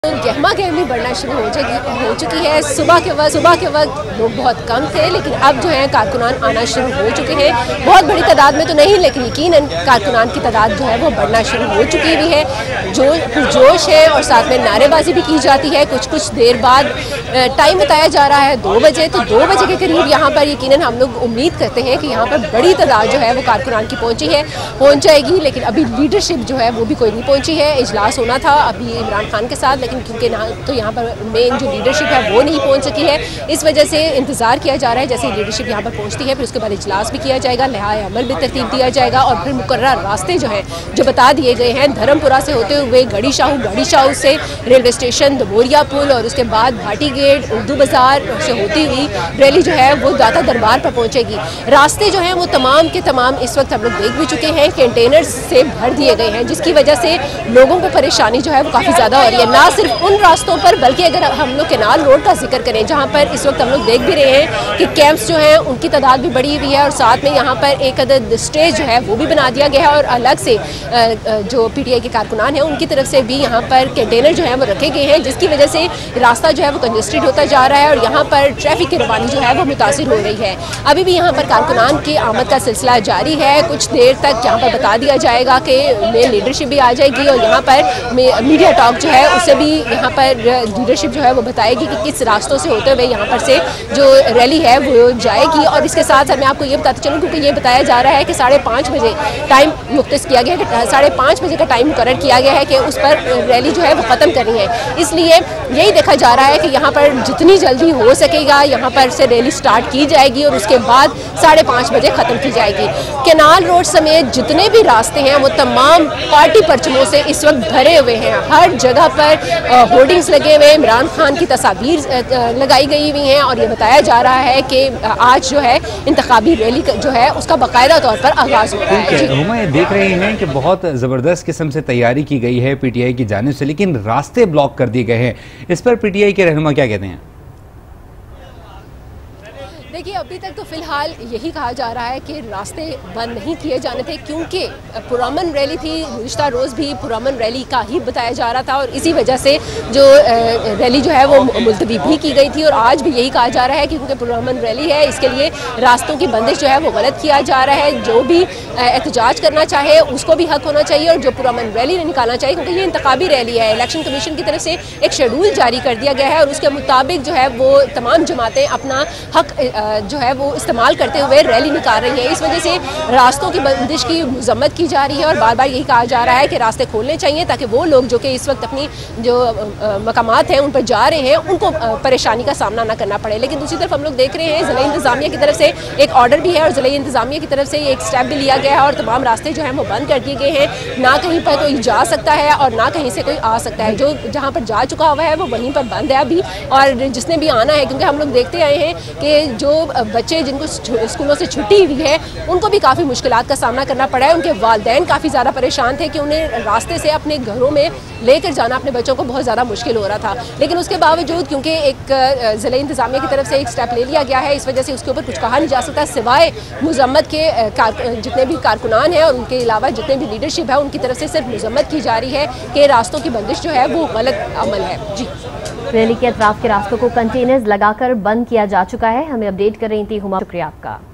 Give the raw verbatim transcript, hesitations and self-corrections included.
गहमा गहमी बढ़ना शुरू हो चुकी हो चुकी है। सुबह के वक्त सुबह के वक्त लोग बहुत कम थे, लेकिन अब जो है कारकुनान आना शुरू हो चुके हैं। बहुत बड़ी तादाद में तो नहीं, लेकिन यकीनन कारकुनान की तादाद जो है वो बढ़ना शुरू हो चुकी भी है। जो जोश है और साथ में नारेबाजी भी की जाती है। कुछ कुछ देर बाद टाइम बताया जा रहा है दो बजे, तो दो बजे के करीब यहाँ पर यकीनन हम लोग उम्मीद करते हैं कि यहाँ पर बड़ी तादाद जो है वो कारकुनान की पहुँची है पहुँच जाएगी। लेकिन अभी लीडरशिप जो है वो भी कोई नहीं पहुँची है। इजलास होना था अभी इमरान खान के साथ, लेकिन क्योंकि ना तो यहाँ पर मेन जो लीडरशिप है वो नहीं पहुँच सकी है, इस वजह से इंतज़ार किया जा रहा है जैसे लीडरशिप यहाँ पर पहुँचती है। फिर उसके बाद इजलास भी किया जाएगा, लिहाए अमल भी तरतीब दिया जाएगा और फिर मुकर्रर रास्ते जो हैं जो बता दिए गए हैं, धर्मपुरा से होते हुए गढ़ी शाहू, गढ़ी शाहू से रेलवे स्टेशन दबोरिया पुल और उसके बाद भाटी गेट, उर्दू बाज़ार से होती हुई रैली जो है वो दाता दरबार पर पहुँचेगी। रास्ते जो हैं वो तमाम के तमाम इस वक्त हम लोग देख भी चुके हैं, कंटेनर से भर दिए गए हैं, जिसकी वजह से लोगों को परेशानी जो है वो काफ़ी ज़्यादा हो रही है। ना सिर्फ उन रास्तों पर, बल्कि अगर हम लोग केनाल रोड का जिक्र करें जहाँ पर इस वक्त हम लोग देख भी रहे हैं कि कैंप्स जो हैं उनकी तादाद भी बढ़ी हुई है और साथ में यहाँ पर एक अदद स्टेज जो है वो भी बना दिया गया है और अलग से जो पीटीआई के कारकुनान हैं उनकी तरफ से भी यहाँ पर कंटेनर जो है वो रखे गए हैं, जिसकी वजह से रास्ता जो है वो कंजेस्टेड होता जा रहा है और यहाँ पर ट्रैफिक की रवानी जो है वो मुतासिर हो रही है। अभी भी यहाँ पर कारकुनान की आमद का सिलसिला जारी है। कुछ देर तक यहाँ पर बता दिया जाएगा कि मेन लीडरशिप भी आ जाएगी और यहाँ पर मीडिया टॉक जो है उससे भी यहाँ पर लीडरशिप जो है वो बताएगी कि किस रास्तों से होते हुए यहाँ पर से जो रैली है वो जाएगी। और इसके साथ साथ मैं आपको ये बताते चलूँ, क्योंकि ये बताया जा रहा है कि साढ़े पाँच बजे टाइम मुख्तस किया गया है, साढ़े पाँच बजे का टाइम मुकर्रर किया गया है कि उस पर रैली जो है वो ख़त्म करनी है। इसलिए यही देखा जा रहा है कि यहाँ पर जितनी जल्दी हो सकेगा यहाँ पर से रैली स्टार्ट की जाएगी और उसके बाद साढ़े पाँच बजे ख़त्म की जाएगी। केनाल रोड समेत जितने भी रास्ते हैं वो तमाम पार्टी परचमों से इस वक्त भरे हुए हैं। हर जगह पर होर्डिंग्स लगे हुए, इमरान खान की तस्वीर लगाई गई हुई हैं और ये बताया जा रहा है कि आज जो है इंतखाबी रैली जो है उसका बाकायदा तौर पर आगाज़ हो रहा है। हम देख रहे हैं कि बहुत ज़बरदस्त किस्म से तैयारी की गई है पीटीआई की जानिब से, लेकिन रास्ते ब्लॉक कर दिए गए हैं। इस पर पीटीआई के रहनुमा क्या कहते हैं? देखिए, अभी तक तो फिलहाल यही कहा जा रहा है कि रास्ते बंद नहीं किए जाने थे, क्योंकि पुरअमन रैली थी। गुज़िश्ता रोज़ भी पुरअमन रैली का ही बताया जा रहा था और इसी वजह से जो रैली जो है वो मुलतवी भी की गई थी और आज भी यही कहा जा रहा है कि क्योंकि पुरअमन रैली है इसके लिए रास्तों की बंदिश जो है वो गलत किया जा रहा है। जो भी एहतजाज करना चाहे उसको भी हक होना चाहिए और जो पुरअमन रैली नहीं निकालना चाहिए, क्योंकि ये इंतखाबी रैली है। इलेक्शन कमीशन की तरफ से एक शेड्यूल जारी कर दिया गया है और उसके मुताबिक जो है वो तमाम जमातें अपना हक जो है वो इस्तेमाल करते हुए रैली निकाल रही है। इस वजह से रास्तों की बंदिश की मजम्मत की जा रही है और बार बार यही कहा जा रहा है कि रास्ते खोलने चाहिए ताकि वो लोग जो कि इस वक्त अपनी जो मकामात हैं उन पर जा रहे हैं उनको परेशानी का सामना ना करना पड़े। लेकिन दूसरी तरफ हम लोग देख रहे हैं ज़िला इंतज़ामिया की तरफ से एक ऑर्डर भी है और ज़िला इंतज़ामिया की तरफ से एक स्टेप भी लिया गया है और तमाम रास्ते जो हैं वो बंद कर दिए गए हैं। ना कहीं पर कोई जा सकता है और ना कहीं से कोई आ सकता है। जो जहाँ पर जा चुका हुआ है वो वहीं पर बंद है अभी, और जिसने भी आना है, क्योंकि हम लोग देखते आए हैं कि जो बच्चे जिनको स्कूलों से छुट्टी हुई है उनको भी काफ़ी मुश्किलात का सामना करना पड़ा है। उनके वालिदैन काफ़ी ज़्यादा परेशान थे कि उन्हें रास्ते से अपने घरों में लेकर जाना अपने बच्चों को बहुत ज़्यादा मुश्किल हो रहा था। लेकिन उसके बावजूद क्योंकि एक ज़िला इंतज़ामिया की तरफ से एक स्टेप ले लिया गया है, इस वजह से उसके ऊपर कुछ कहा नहीं जा सकता सिवाय मजम्मत के जितने भी कारकुनान हैं और उनके अलावा जितने भी लीडरशिप है उनकी तरफ से सिर्फ मजम्मत की जा रही है कि रास्तों की बंदिश जो है वो गलत अमल है। जी, रैली के अतराफ के रास्तों को कंटेनर्स लगाकर बंद किया जा चुका है। हमें अपडेट कर रही थी हुमा, शुक्रिया आपका।